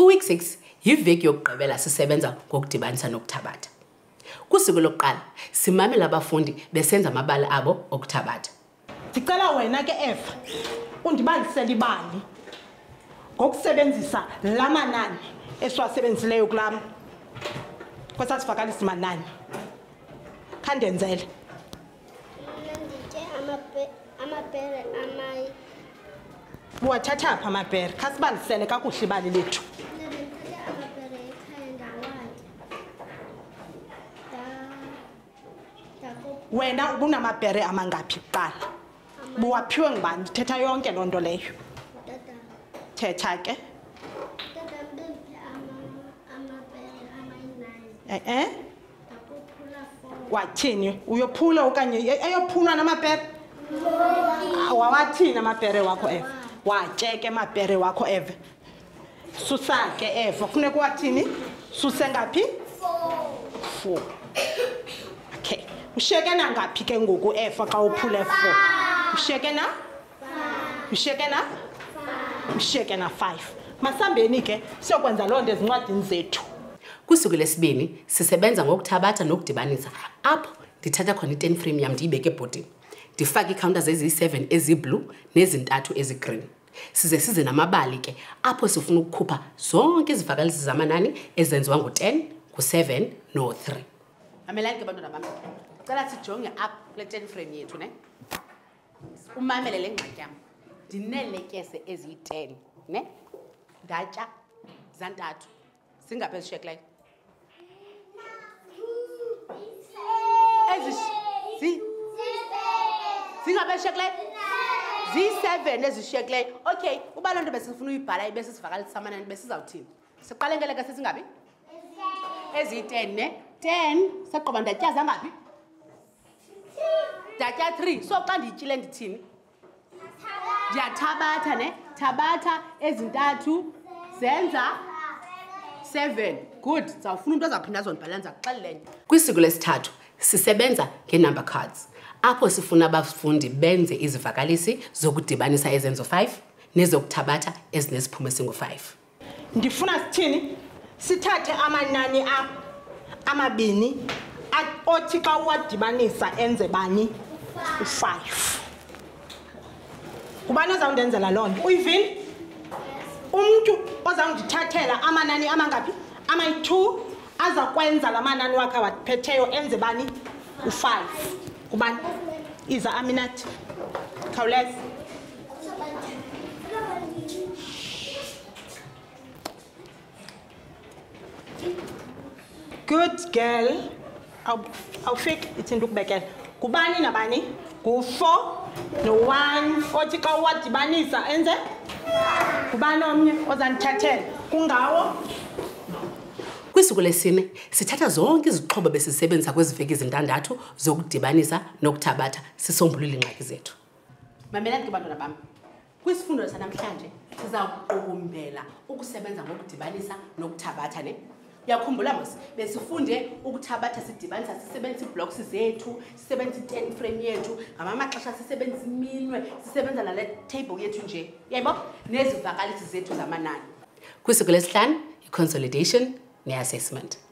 Ku-week 6 yiveki yokugqibela sisebenza ngokudibanisa nokuthabatha. Kusuku lokuqala simamela abafundi besenza amabali abo okuthabatha. Ndicela wena ke Eva undibalisele ibali ngokusebenzisa la manani esiwasebenzisileyo kulama. Kwesasivakalisa manani. Khandenzele. Amapere amai. Buwathatha apha amapere. Khasibalisele kakuhle ibali lethu. Wena ubunamapere amangaphi kuqala? Buwaphiwe ngubani? Thetha yonke loo nto leyo. Thetha ke. Wathini? Uyophula okanye ayophulwa namapere? Wawathini amapere wakho Eva? Watyeke amapere wakho Eva. Susa ke Eva. Kufuneka wathini? Suse ngaphi? 4. Okay. Ushiyeke na ngaphi ke ngoku Eva xa uphule 4? Ushiyeke na? Ushiyeke na? Ushiyeke na 5. Masambeni ke siyokwenza loo nto ezincwadini zethu. Kusuku lesibini sisebenza ngokuthabatha nokudibanisa. Apho ndithatha khona i-10 frame yam ndiyibeke ebhodini. Ndifake ii-counters eziyi-7 eziblue nezintathu ezigreen. Size namabali ke apho sifuna ukukhupha zonke izivakalisi zamanani ezenziwa ngo-10, ku-7 no-3. Mamelani ke bantwana bam. Cela sijonge apha kule 10 frame yethu ne. Umamele le ngxaki yam. Ndineelekese eziyi-10 ne. Ndatya zantathu. Singaphi ezishiyekileyo? Singaphi ezishiyekileyo? Ziyi-7 ezishiyekileyo. Okay, uba loo nto besifuna uyibhala ibe sisivakalisi samanani besizawuthini? Siqale ngelekese singaphi? Eziyi-10 ne? 10 saqoba ndatya zangaphi? Ndatya 3. So xa ndiyityile ndithini? Ndiyathabatha ne? Thabatha ezintathu zenza 7. Good. Zawufuna umuntu azawuphinda azondibhalela ndizakuxelela. Kwisuku lesithathu sisebenza nge-number cards. Apho sifuna abafundi benze izivakalisi zokudibanisa ezenzo 5 nezokuthabatha ezinesiphumo esingu-5. Ndifuna sithini? Sithathe amanani amabini othi xa uwadibanisa enze bani? U5. Kubani ozawundenzela loo nto? Uyivini? Umntu ozawundithathela amanani amangaphi? Amayi-2 aza kwenza la manani wakhe awaphetheyo enze bani? U5. Kubani? Iza Aminat. Khawuleza. Good girl. Awufiki ithini ukubekela. Kubani nabani? Ngu-4 no-1 othi xa uwadibanisa enze? Kubani omnye ozandithathela? Kungawo? Kwisuku lesine sithatha zonke izixhobo besisebenzisa kweziveki ezintandathu zokudibanisa nokuthabatha sisombulula iingxaki zethu. Mamelani ke bantwana bam. Kwisifundo sanamhlanje sizawuqukumbela ukusebenza ngokudibanisa nokuthabatha ne. Uyakhumbula mos besifunde ukuthabatha sidibanisa sisebenzisa iblocks zethu, sisebenzisa i-10 frame yethu, ngamamaxesha sisebenzisa iminwe, sisebenza nale table yethu nje. Yebo? Nezivakalisi zethu zamanani. Kwisuku lesihlanu i-consolidation ne-assessment.